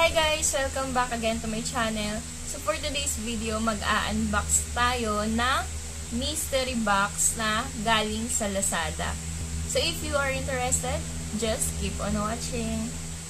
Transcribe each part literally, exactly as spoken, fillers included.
Hi guys! Welcome back again to my channel. So for today's video, mag-a-unbox tayo ng mystery box na galing sa Lazada. So if you are interested, just keep on watching.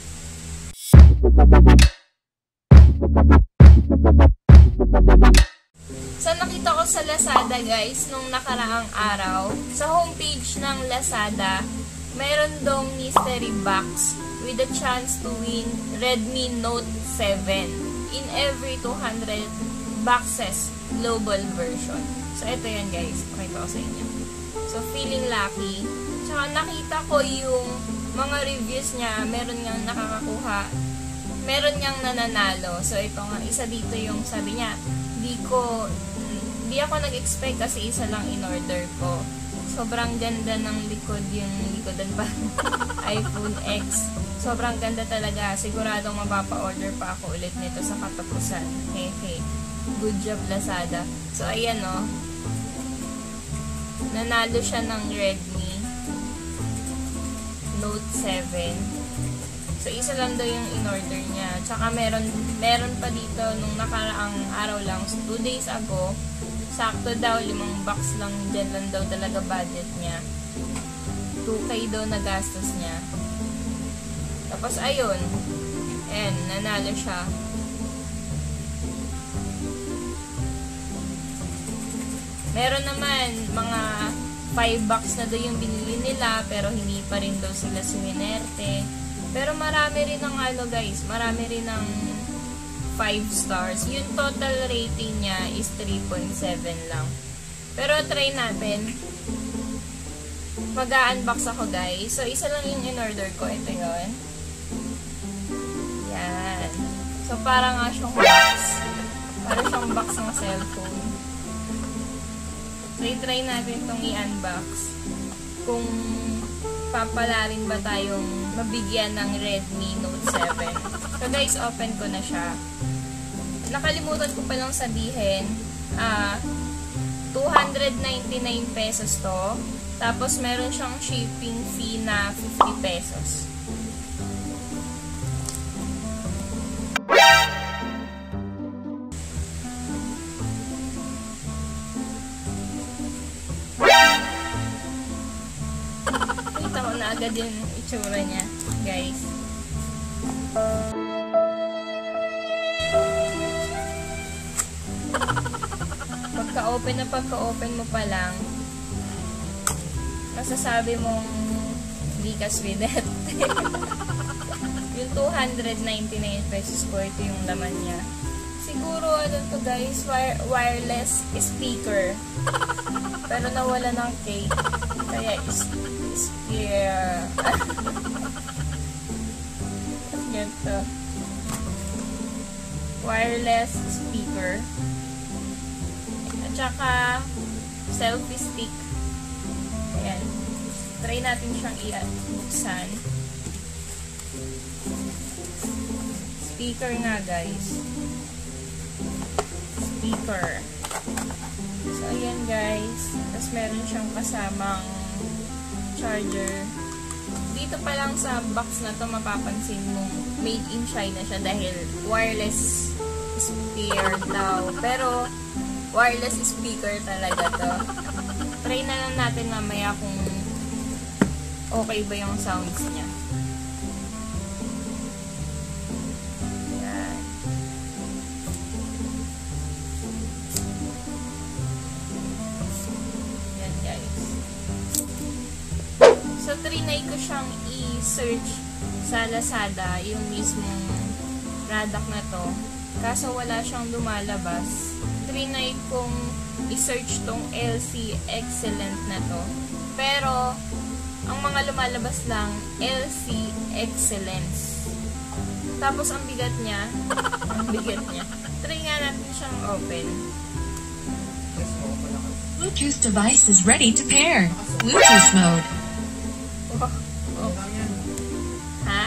So nakita ko sa Lazada guys, nung nakaraang araw, sa homepage ng Lazada, meron dong mystery box with a chance to win Redmi Note seven in every two hundred boxes global version. So, ito yan guys. Pakita ko sa inyo. So, feeling lucky. Tsaka nakita ko yung mga reviews niya. Meron niyang nakakakuha. Meron niyang nananalo. So, ito nga. Isa dito yung sabi niya. Di ko, di ako nag-expect kasi isa lang in-order ko. Sobrang ganda ng likod yung likodan pa. iPhone X. Sobrang ganda talaga. Siguradong mapapa-order pa ako ulit nito sa katapusan. Hehe. Good job, Lazada. So, ayan o. Oh. Nanalo siya ng Redmi Note seven. So, isa lang daw yung in-order niya. Tsaka meron, meron pa dito nung nakaraang araw lang. So, two days ago, sakto daw, limang box lang. Dyan lang daw talaga budget niya. two K daw na gastos niya. Tapos, ayun. And, nanalo siya. Meron naman, mga five bucks na daw yung binili nila, pero hindi pa rin daw sila sininerte. Pero marami rin ng ano guys, marami rin ng five stars. Yung total rating niya is three point seven lang. Pero try natin. Mag-a-unbox ako guys. So, isa lang yung in-order ko. Ito yun. Yan. So, parang nga siyang box. Parang siyang box ng cellphone. So, i-try natin itong i-unbox. Kung papala rin ba tayong mabigyan ng Redmi Note seven. So, guys, open ko na siya. Nakalimutan ko palang sabihin, ah, two hundred ninety-nine pesos to. Tapos, meron siyang shipping fee na fifty pesos. Kita ko na agad yung itsura niya, guys. Pagka-open na pagka-open mo pa lang, masasabi mong di ka swidete. Yung two hundred ninety-nine pesos ko, ito yung laman niya. Siguro, ano to guys, wire wireless speaker. Pero nawala ng K. Kaya is spear. Ganito. Wireless speaker. At saka, selfie stick. Ayan. Try natin siyang i-buksan. Speaker nga, guys. Speaker. So, ayan, guys. Tapos, meron siyang kasamang charger. Dito pa lang sa box na to, mapapansin mong made in China siya dahil wireless speaker daw. Pero, wireless speaker talaga to. Try na lang natin mamaya kung okay ba yung sounds niya. Yan. Yan guys. So, trinay ko siyang i-search sa Lazada, yung mismong product na to. Kaso wala siyang lumalabas. Trinay kong i-search tong L C Excellent na to. Pero, ang mga lumalabas lang, L C Excellence. Tapos, ang bigat niya, ang bigat niya. Try nga natin siyang open. Bluetooth device is ready to pair. Bluetooth mode. Oh, oh. Ha?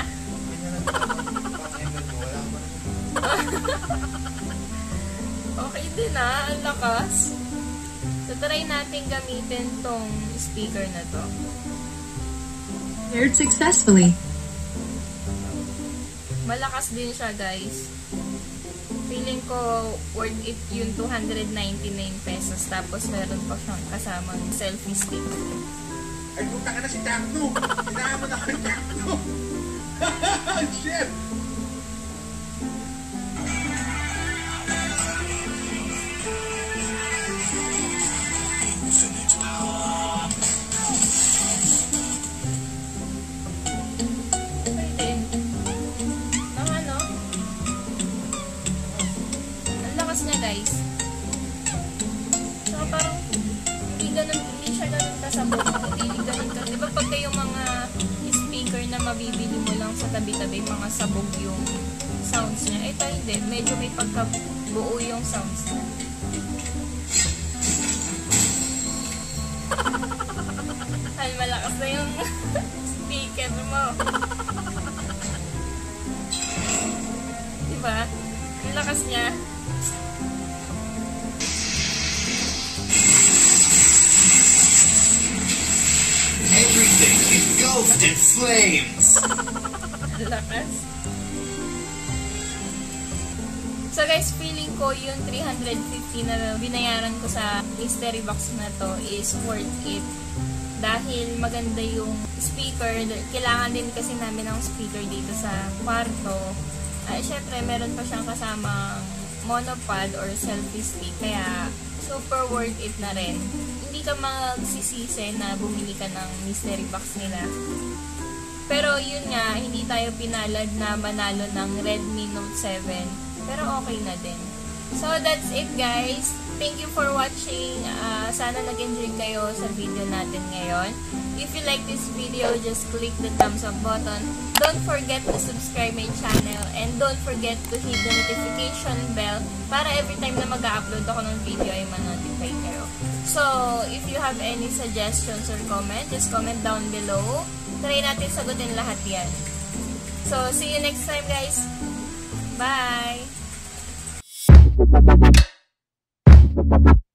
Okay din ah, ang lakas. So, try natin gamitin tong speaker na to. Paired successfully. Malakas din siya, guys. Feeling ko worth it yung two hundred ninety-nine pesos. Tapos meron pa siyang kasamang selfie stick. Ay, punta ka na si Takno. Hinahan mo na kay Takno. Shit! Pwede. Ang ano? Ang lakas niya, guys. Saka parang hindi ganun, hindi siya ganun kasabog. Hindi ganun ka. Diba pagka yung mga speaker na mabibili mo lang sa tabi-tabi, mga sabog yung sounds niya. Ito hindi. Medyo may pagkabuo yung sounds niya. Ay, malakas na yung speaker mo. Diba? Ang lakas niya. Everything engulfed in flames. Ang lakas. So guys, feeling ko yung three hundred fifty na binayaran ko sa mystery box na to is worth it. Dahil maganda yung speaker. Kailangan din kasi namin ng speaker dito sa kwarto. Ay, syempre, meron pa siyang kasamang monopod or selfie stick. Kaya, super worth it na rin. Hindi ka magsisisi na bumili ka ng mystery box nila. Pero yun nga, hindi tayo pinalad na manalo ng Redmi Note seven. Pero okay na din. So, that's it, guys. Thank you for watching. Uh, sana nag-enjoy kayo sa video natin ngayon. If you like this video, just click the thumbs up button. Don't forget to subscribe my channel. And don't forget to hit the notification bell para every time na mag-upload ako ng video ay ma-notify kayo. So, if you have any suggestions or comment, just comment down below. Try natin sagutin lahat yan. So, see you next time, guys. Bye!